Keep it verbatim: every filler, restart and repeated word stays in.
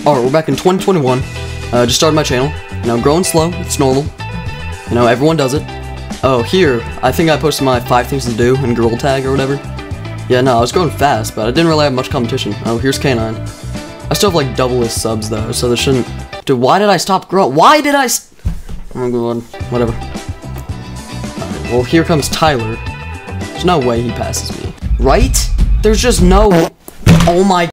Alright, we're back in twenty twenty-one. Uh, just started my channel. You know, growing slow. It's normal. You know, everyone does it. Oh, here, I think I posted my five things to do in Gorilla Tag or whatever. Yeah, no, I was going fast, but I didn't really have much competition. Oh, here's K nine. I still have like double his subs though, so there shouldn't. Dude, why did I stop growing? Why did I? S oh my god, whatever. Alright, well, here comes Tyler. There's no way he passes me. Right? There's just no. Oh my.